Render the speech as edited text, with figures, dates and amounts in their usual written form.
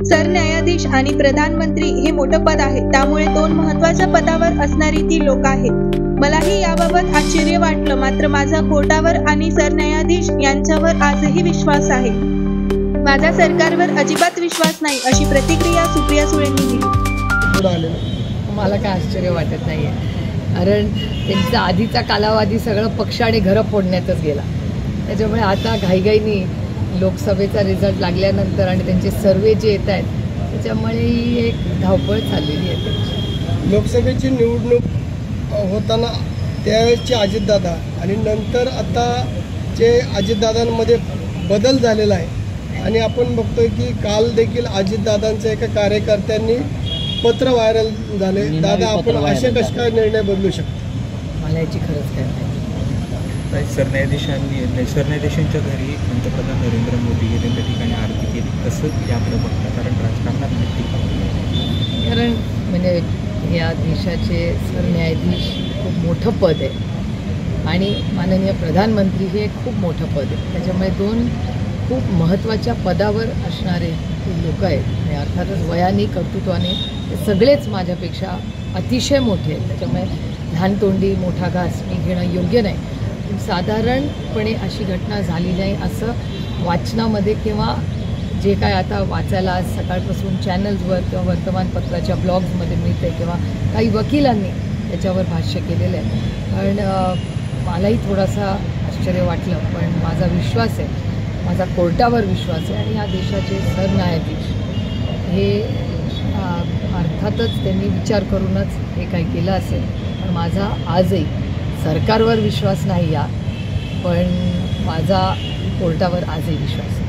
सरन्यायाधीश आणि प्रधानमंत्री हे मोठं पद आहे, त्यामुळे दोन महत्त्वाच्या पदावर असणारी ती लोक आहेत. मलाही याबाबत आश्चर्य वाटलं, मात्र माझा कोर्टावर आणि सरन्यायाधीश यांच्यावर आजही विश्वास आहे. माझा सरकारवर अजिबात विश्वास नाही, अशी प्रतिक्रिया सुप्रिया सुळेंनी दिली. मला काय आश्चर्य वाटत नाहीये, कारण त्यांचा आधीचा कालावधी सगळं पक्ष आणि घरं फोडण्यातच गेला. त्याच्यामुळे आता घाईघाईनी लोकसभेचा रिझल्ट लागल्यानंतर आणि त्यांचे सर्वे जे येत आहेत त्याच्यामुळे ही एक धावपळ चाललेली आहे त्यांची. लोकसभेची निवडणूक होताना त्यावेळेसचे अजितदादा आणि नंतर आता जे अजितदादांमध्ये बदल झालेला आहे आणि आपण बघतोय की काल देखील अजितदादांच्या एका कार्यकर्त्यांनी पत्र व्हायरल झाले. दादा, आपण असे कसे काय निर्णय बदलू शकतो? मला याची खरंच काय नाही. सरन्यायाधीशांच्या घरी पंतप्रधान नरेंद्र मोदी गेले, त्या ठिकाणी आरती केली, कसं याकडे बघता? कारण राजकारणात नक्की कारण म्हणजे या देशाचे सरन्यायाधीश खूप मोठं पद आहे आणि माननीय प्रधानमंत्री हे खूप मोठं पद आहे. त्याच्यामुळे दोन खूप महत्त्वाच्या पदावर असणारे लोक आहेत आणि अर्थातच वयाने कर्तृत्वाने ते सगळेच माझ्यापेक्षा अतिशय मोठे आहेत. त्याच्यामुळे लहान तोंडी मोठा घास मी घेणं योग्य नाही. साधारणपणे अशी घटना झाली नाही असं वाचनामध्ये किंवा जे काय आता वाचायला आज सकाळपासून चॅनल्सवर किंवा वर्तमानपत्राच्या ब्लॉग्समध्ये मिळते किंवा काही वकिलांनी त्याच्यावर भाष्य केलेलं आहे. कारण मलाही थोडासा आश्चर्य वाटलं, पण माझा विश्वास आहे, माझा कोर्टावर विश्वास आहे आणि या देशाचे सरन्यायाधीश हे अर्थातच त्यांनी विचार करूनच हे काही केलं असेल. पण माझा आजही सरकारवर विश्वास नाही या, पण माझा कोर्टावर आजही विश्वास आहे.